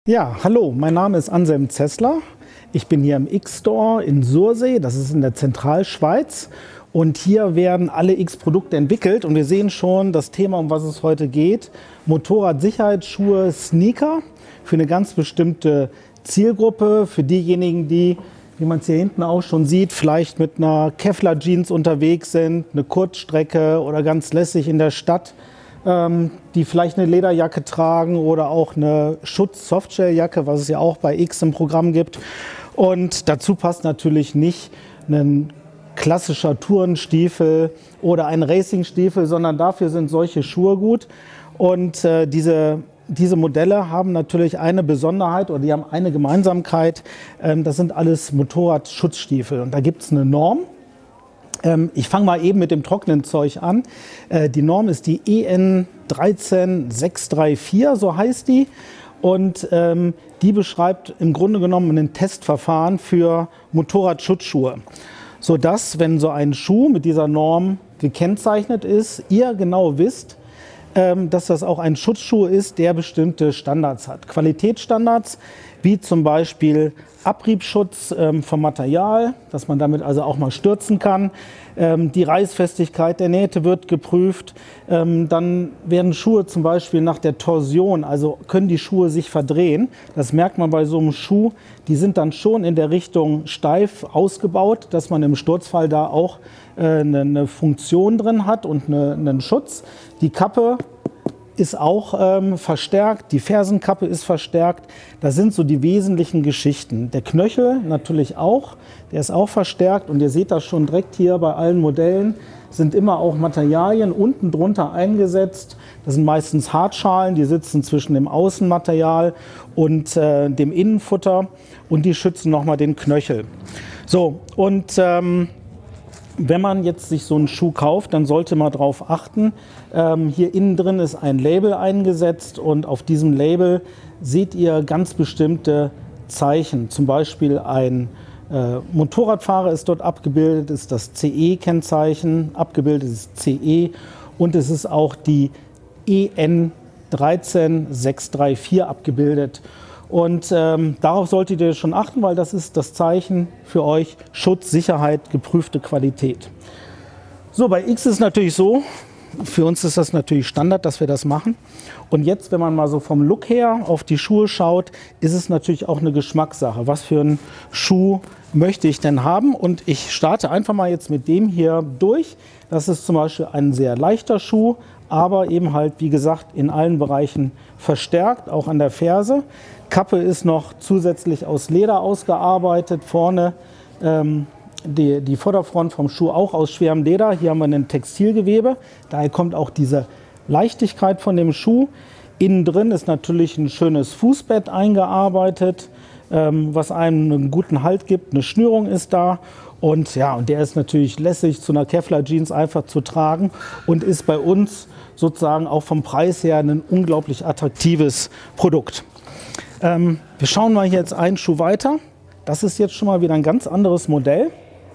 Ja, hallo, mein Name ist Anselm Zeßler. Ich bin hier im X-Store in Sursee, das ist in der Zentralschweiz. Und hier werden alle X-Produkte entwickelt und wir sehen schon das Thema, um was es heute geht. Motorradsicherheitsschuhe, Sneaker für eine ganz bestimmte Zielgruppe, für diejenigen, die, wie man es hier hinten auch schon sieht, vielleicht mit einer Kevlar-Jeans unterwegs sind, eine Kurzstrecke oder ganz lässig in der Stadt, die vielleicht eine Lederjacke tragen oder auch eine Schutz-Softshelljacke, was es ja auch bei X im Programm gibt. Und dazu passt natürlich nicht ein klassischer Tourenstiefel oder ein Racingstiefel, sondern dafür sind solche Schuhe gut. Und diese Modelle haben natürlich eine Besonderheit oder die haben eine Gemeinsamkeit. Das sind alles Motorradschutzstiefel und da gibt es eine Norm. Ich fange mal eben mit dem trockenen Zeug an. Die Norm ist die EN 13634, so heißt die. Und die beschreibt im Grunde genommen ein Testverfahren für Motorradschutzschuhe. Sodass, wenn so ein Schuh mit dieser Norm gekennzeichnet ist, ihr genau wisst, dass das auch ein Schutzschuh ist, der bestimmte Standards hat. Qualitätsstandards, wie zum Beispiel Abriebschutz vom Material, dass man damit also auch mal stürzen kann. Die Reißfestigkeit der Nähte wird geprüft. Dann werden Schuhe zum Beispiel nach der Torsion, also können die Schuhe sich verdrehen. Das merkt man bei so einem Schuh. Die sind dann schon in der Richtung steif ausgebaut, dass man im Sturzfall da auch eine Funktion drin hat und einen Schutz. Die Kappe ist auch verstärkt, die Fersenkappe ist verstärkt. Das sind so die wesentlichen Geschichten. Der Knöchel natürlich auch, der ist auch verstärkt und ihr seht das schon direkt hier bei allen Modellen, sind immer auch Materialien unten drunter eingesetzt. Das sind meistens Hartschalen, die sitzen zwischen dem Außenmaterial und dem Innenfutter und die schützen nochmal den Knöchel. So, und wenn man jetzt sich so einen Schuh kauft, dann sollte man darauf achten. Hier innen drin ist ein Label eingesetzt und auf diesem Label seht ihr ganz bestimmte Zeichen. Zum Beispiel ein Motorradfahrer ist dort abgebildet, ist das CE-Kennzeichen, abgebildet ist CE und es ist auch die EN 13634 abgebildet. Und darauf solltet ihr schon achten, weil das ist das Zeichen für euch: Schutz, Sicherheit, geprüfte Qualität. So, bei X ist es natürlich so, für uns ist das natürlich Standard, dass wir das machen. Und jetzt, wenn man mal so vom Look her auf die Schuhe schaut, ist es natürlich auch eine Geschmackssache. Was für einen Schuh möchte ich denn haben? Und ich starte einfach mal jetzt mit dem hier durch. Das ist zum Beispiel ein sehr leichter Schuh, aber eben halt, wie gesagt, in allen Bereichen verstärkt, auch an der Ferse. Kappe ist noch zusätzlich aus Leder ausgearbeitet, vorne die Vorderfront vom Schuh auch aus schwerem Leder. Hier haben wir ein Textilgewebe, daher kommt auch diese Leichtigkeit von dem Schuh. Innen drin ist natürlich ein schönes Fußbett eingearbeitet, was einem einen guten Halt gibt. Eine Schnürung ist da und ja, und der ist natürlich lässig zu einer Kevlar-Jeans einfach zu tragen und ist bei uns sozusagen auch vom Preis her ein unglaublich attraktives Produkt. Wir schauen mal hier jetzt einen Schuh weiter. Das ist jetzt schon mal wieder ein ganz anderes Modell.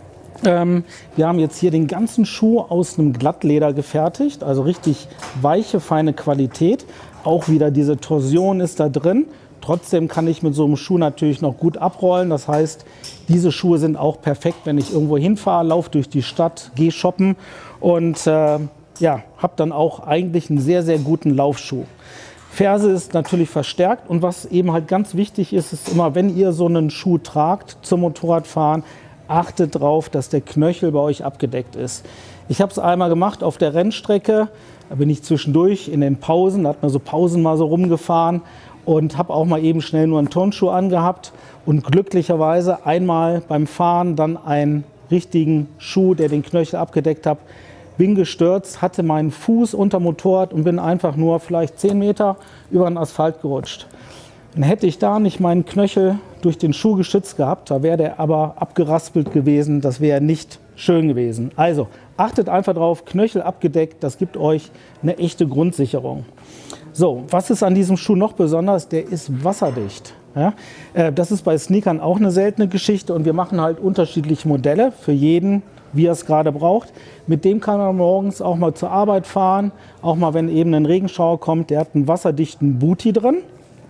Wir haben jetzt hier den ganzen Schuh aus einem Glattleder gefertigt, also richtig weiche, feine Qualität. Auch wieder diese Torsion ist da drin. Trotzdem kann ich mit so einem Schuh natürlich noch gut abrollen. Das heißt, diese Schuhe sind auch perfekt, wenn ich irgendwo hinfahre, laufe durch die Stadt, gehe shoppen und ja, habe dann auch eigentlich einen sehr, sehr guten Laufschuh. Ferse ist natürlich verstärkt und was eben halt ganz wichtig ist, ist immer, wenn ihr so einen Schuh tragt zum Motorradfahren, achtet darauf, dass der Knöchel bei euch abgedeckt ist. Ich habe es einmal gemacht auf der Rennstrecke, da bin ich zwischendurch in den Pausen, da hat man so Pausen mal so rumgefahren und habe auch mal eben schnell nur einen Turnschuh angehabt und glücklicherweise einmal beim Fahren dann einen richtigen Schuh, der den Knöchel abgedeckt hat. Bin gestürzt, hatte meinen Fuß unter Motorrad und bin einfach nur vielleicht 10 Meter über den Asphalt gerutscht. Dann hätte ich da nicht meinen Knöchel durch den Schuh geschützt gehabt, da wäre der aber abgeraspelt gewesen, das wäre nicht schön gewesen. Also achtet einfach drauf, Knöchel abgedeckt, das gibt euch eine echte Grundsicherung. So, was ist an diesem Schuh noch besonders? Der ist wasserdicht. Ja? Das ist bei Sneakern auch eine seltene Geschichte und wir machen halt unterschiedliche Modelle für jeden, wie er es gerade braucht. Mit dem kann man morgens auch mal zur Arbeit fahren, auch mal wenn eben ein Regenschauer kommt. Der hat einen wasserdichten Booty drin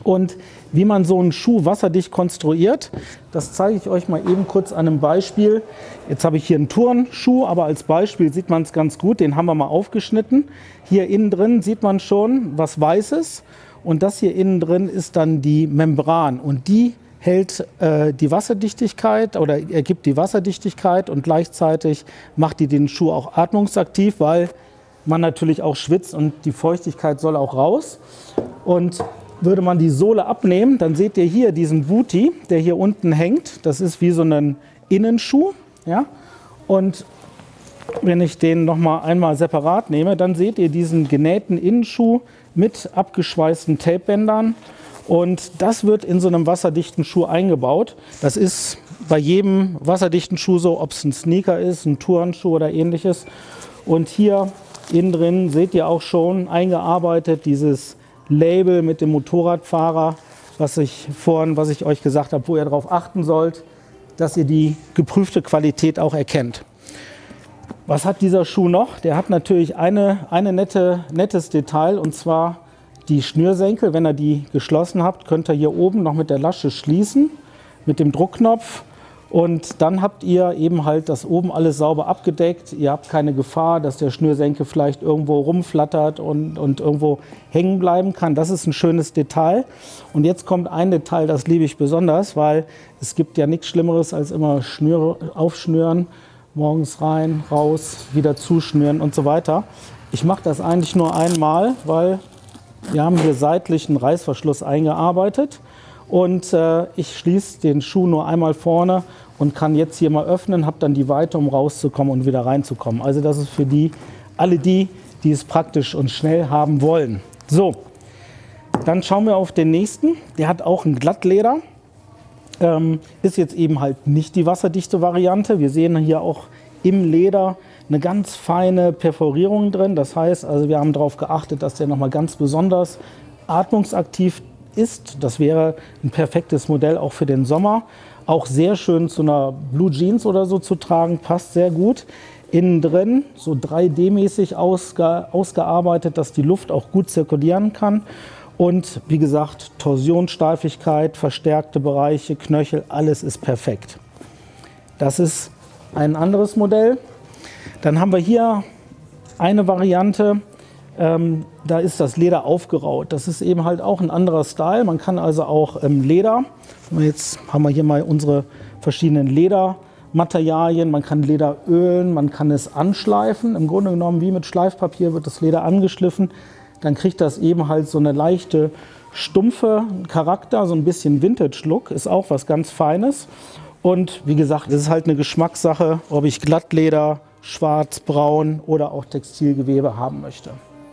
Und wie man so einen Schuh wasserdicht konstruiert, das zeige ich euch mal eben kurz an einem Beispiel. Jetzt habe ich hier einen Turnschuh, aber als Beispiel sieht man es ganz gut. Den haben wir mal aufgeschnitten. Hier innen drin sieht man schon was Weißes. Und das hier innen drin ist dann die Membran. Und die hält die Wasserdichtigkeit oder ergibt die Wasserdichtigkeit und gleichzeitig macht die den Schuh auch atmungsaktiv, weil man natürlich auch schwitzt und die Feuchtigkeit soll auch raus. Und würde man die Sohle abnehmen, dann seht ihr hier diesen Booty, der hier unten hängt. Das ist wie so ein Innenschuh. Ja? Und wenn ich den noch mal einmal separat nehme, dann seht ihr diesen genähten Innenschuh mit abgeschweißten Tapebändern. Und das wird in so einem wasserdichten Schuh eingebaut. Das ist bei jedem wasserdichten Schuh so, ob es ein Sneaker ist, ein Turnschuh oder ähnliches. Und hier innen drin seht ihr auch schon eingearbeitet dieses Label mit dem Motorradfahrer, was ich euch gesagt habe, wo ihr darauf achten sollt, dass ihr die geprüfte Qualität auch erkennt. Was hat dieser Schuh noch? Der hat natürlich ein nettes Detail, und zwar die Schnürsenkel. Wenn ihr die geschlossen habt, könnt ihr hier oben noch mit der Lasche schließen, mit dem Druckknopf. Und dann habt ihr eben halt das oben alles sauber abgedeckt. Ihr habt keine Gefahr, dass der Schnürsenkel vielleicht irgendwo rumflattert und irgendwo hängen bleiben kann. Das ist ein schönes Detail. Und jetzt kommt ein Detail, das liebe ich besonders, weil es gibt ja nichts Schlimmeres als immer aufschnüren, morgens rein, raus, wieder zuschnüren und so weiter. Ich mache das eigentlich nur einmal, weil wir haben hier seitlich einen Reißverschluss eingearbeitet. Und ich schließe den Schuh nur einmal vorne und kann jetzt hier mal öffnen, habe dann die Weite, um rauszukommen und wieder reinzukommen. Also das ist für alle die es praktisch und schnell haben wollen. So, dann schauen wir auf den nächsten. Der hat auch ein Glattleder. Ist jetzt eben halt nicht die wasserdichte Variante. Wir sehen hier auch im Leder eine ganz feine Perforierung drin. Das heißt, also wir haben darauf geachtet, dass der nochmal ganz besonders atmungsaktiv ist. Das wäre ein perfektes Modell auch für den Sommer. Auch sehr schön zu einer Blue Jeans oder so zu tragen, passt sehr gut. Innen drin so 3D-mäßig ausgearbeitet, dass die Luft auch gut zirkulieren kann. Und wie gesagt, Torsion, Steifigkeit, verstärkte Bereiche, Knöchel, alles ist perfekt. Das ist ein anderes Modell. Dann haben wir hier eine Variante. Da ist das Leder aufgeraut. Das ist eben halt auch ein anderer Style. Man kann also auch Leder, jetzt haben wir hier mal unsere verschiedenen Ledermaterialien, man kann Leder ölen, man kann es anschleifen. Im Grunde genommen wie mit Schleifpapier wird das Leder angeschliffen. Dann kriegt das eben halt so eine leichte, stumpfe Charakter, so ein bisschen Vintage-Look, ist auch was ganz Feines. Und wie gesagt, es ist halt eine Geschmackssache, ob ich Glattleder, schwarz, braun oder auch Textilgewebe haben möchte.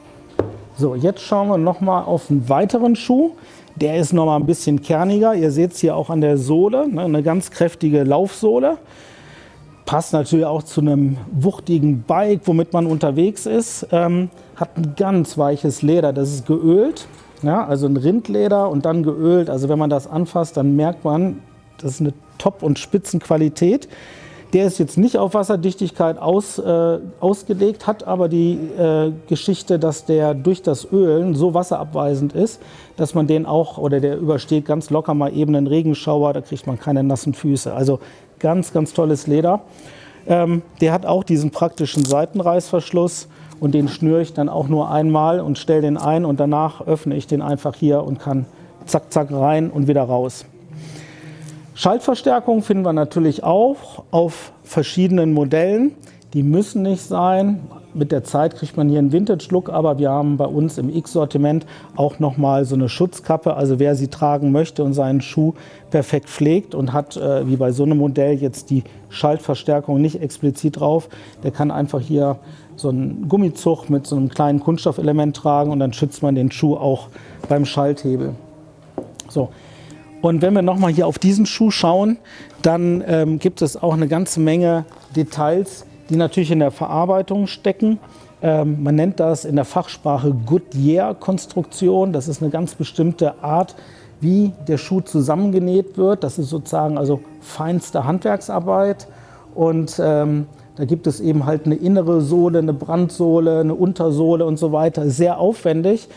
So, jetzt schauen wir noch mal auf einen weiteren Schuh. Der ist noch mal ein bisschen kerniger. Ihr seht es hier auch an der Sohle, ne, eine ganz kräftige Laufsohle. Passt natürlich auch zu einem wuchtigen Bike, womit man unterwegs ist. Hat ein ganz weiches Leder, das ist geölt. Ja, also ein Rindleder und dann geölt. Also wenn man das anfasst, dann merkt man, das ist eine Top- und Spitzenqualität. Der ist jetzt nicht auf Wasserdichtigkeit ausgelegt, hat aber die Geschichte, dass der durch das Ölen so wasserabweisend ist, dass man den auch, oder der übersteht ganz locker mal eben einen Regenschauer, da kriegt man keine nassen Füße. Also ganz, ganz tolles Leder. Der hat auch diesen praktischen Seitenreißverschluss und den schnüre ich dann auch nur einmal und stelle den ein und danach öffne ich den einfach hier und kann zack, zack rein und wieder raus. Schaltverstärkung finden wir natürlich auch auf verschiedenen Modellen. Die müssen nicht sein. Mit der Zeit kriegt man hier einen Vintage-Look, aber wir haben bei uns im X-Sortiment auch nochmal so eine Schutzkappe. Also wer sie tragen möchte und seinen Schuh perfekt pflegt und hat, wie bei so einem Modell, jetzt die Schaltverstärkung nicht explizit drauf, der kann einfach hier so einen Gummizug mit so einem kleinen Kunststoffelement tragen und dann schützt man den Schuh auch beim Schalthebel. So. Und wenn wir nochmal hier auf diesen Schuh schauen, dann gibt es auch eine ganze Menge Details, die natürlich in der Verarbeitung stecken. Man nennt das in der Fachsprache Goodyear-Konstruktion. Das ist eine ganz bestimmte Art, wie der Schuh zusammengenäht wird. Das ist sozusagen also feinste Handwerksarbeit. Und da gibt es eben halt eine innere Sohle, eine Brandsohle, eine Untersohle und so weiter. Sehr aufwendig.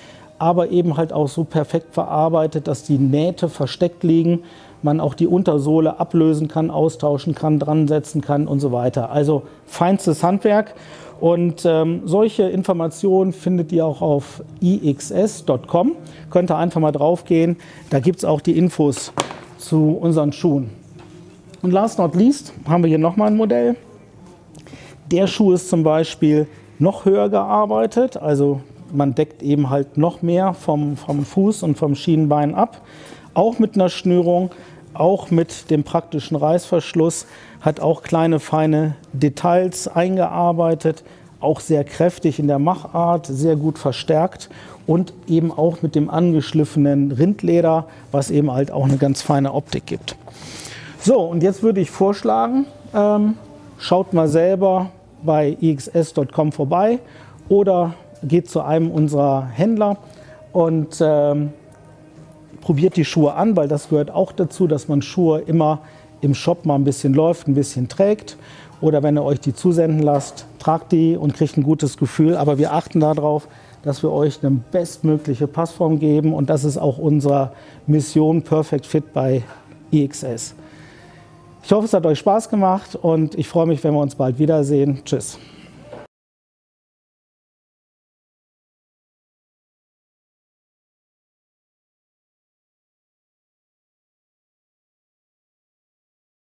aber eben halt auch so perfekt verarbeitet, dass die Nähte versteckt liegen, man auch die Untersohle ablösen kann, austauschen kann, dran setzen kann und so weiter. Also feinstes Handwerk. Und solche Informationen findet ihr auch auf ixs.com. Könnt ihr einfach mal drauf gehen. Da gibt es auch die Infos zu unseren Schuhen. Und last not least haben wir hier nochmal ein Modell. Der Schuh ist zum Beispiel noch höher gearbeitet. Also man deckt eben halt noch mehr vom Fuß und vom Schienbein ab. Auch mit einer Schnürung, auch mit dem praktischen Reißverschluss, hat auch kleine feine Details eingearbeitet, auch sehr kräftig in der Machart, sehr gut verstärkt und eben auch mit dem angeschliffenen Rindleder, was eben halt auch eine ganz feine Optik gibt. So, und jetzt würde ich vorschlagen, schaut mal selber bei ixs.com vorbei oder geht zu einem unserer Händler und probiert die Schuhe an, weil das gehört auch dazu, dass man Schuhe immer im Shop mal ein bisschen läuft, ein bisschen trägt. Oder wenn ihr euch die zusenden lasst, tragt die und kriegt ein gutes Gefühl. Aber wir achten darauf, dass wir euch eine bestmögliche Passform geben. Und das ist auch unsere Mission Perfect Fit bei ixs. Ich hoffe, es hat euch Spaß gemacht und ich freue mich, wenn wir uns bald wiedersehen. Tschüss.